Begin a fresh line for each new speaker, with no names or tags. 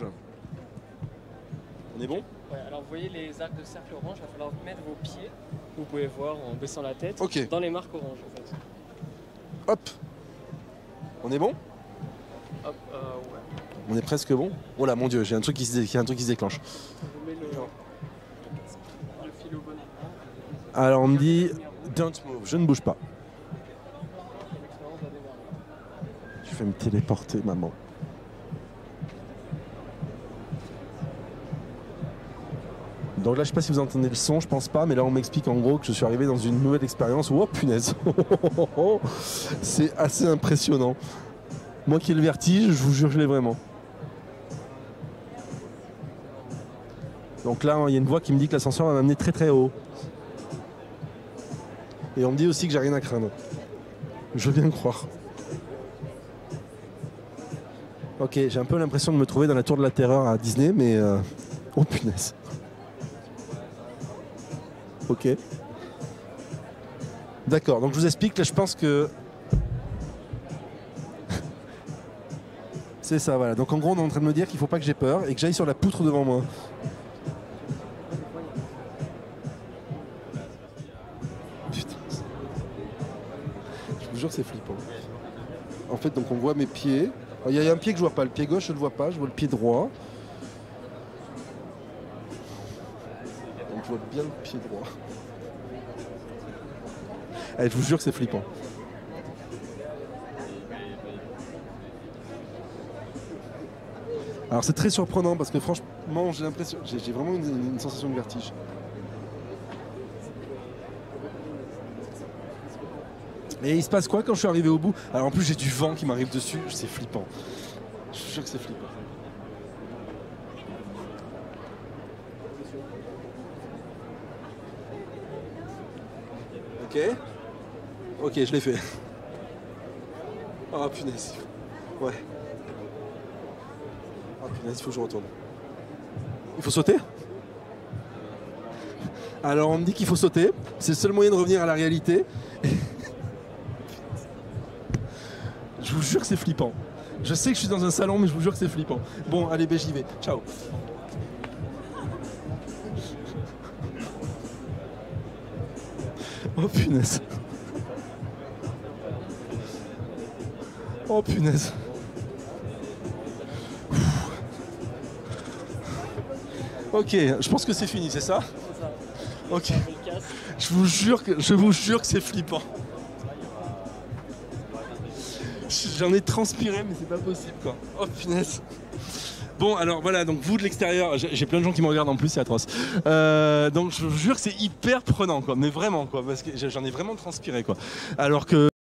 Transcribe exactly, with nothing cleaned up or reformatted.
orange. On est bon?
Ouais, alors vous voyez les arcs de cercle orange, il va falloir mettre vos pieds, vous pouvez voir en baissant la tête,
okay.
dans les marques orange en fait.
Hop. On est bon?
Hop, euh, ouais.
On est presque bon? Oh là mon dieu, j'ai un truc qui se, dé... un truc qui se déclenche.
Je mets le, le fil au bon endroit.
Alors on me dit, don't move, je ne bouge pas. Je vais me téléporter, maman. Donc là, je sais pas si vous entendez le son, je pense pas, mais là on m'explique en gros que je suis arrivé dans une nouvelle expérience. Oh punaise. C'est assez impressionnant. Moi qui ai le vertige, je vous jure, je l'ai vraiment. Donc là, il y a une voix qui me dit que l'ascenseur va m'amener très très haut. Et on me dit aussi que j'ai rien à craindre. Je veux bien le croire. Ok, j'ai un peu l'impression de me trouver dans la tour de la terreur à Disney, mais... Euh... Oh punaise. Ok. D'accord, donc je vous explique, là je pense que... C'est ça, voilà. Donc en gros, on est en train de me dire qu'il ne faut pas que j'ai peur et que j'aille sur la poutre devant moi. Putain. Je vous jure, c'est flippant. En fait, donc on voit mes pieds. Il y a un pied que je vois pas. Le pied gauche, je le vois pas. Je vois le pied droit. Donc je vois bien le pied droit. Allez, je vous jure que c'est flippant. Alors c'est très surprenant parce que franchement, j'ai l'impression, j'ai vraiment une, une sensation de vertige. Et il se passe quoi quand je suis arrivé au bout? Alors en plus j'ai du vent qui m'arrive dessus, c'est flippant. Je suis sûr que c'est flippant. Ok. Ok, je l'ai fait. Oh punaise. Ouais. Oh punaise, il faut que je retourne. Il faut sauter? Alors on me dit qu'il faut sauter. C'est le seul moyen de revenir à la réalité. Je vous jure que c'est flippant. Je sais que je suis dans un salon, mais je vous jure que c'est flippant. Bon, allez, ben j'y vais. Ciao. Oh punaise. Oh punaise. Ok, je pense que c'est fini, c'est ça?
C'est ça.
Ok. Je vous jure que je vous jure que c'est flippant. J'en ai transpiré, mais c'est pas possible quoi. Oh punaise. Bon alors voilà, donc vous de l'extérieur, j'ai plein de gens qui me regardent en plus, c'est atroce. Euh, donc je vous jure que c'est hyper prenant quoi, mais vraiment quoi, parce que j'en ai vraiment transpiré quoi. Alors que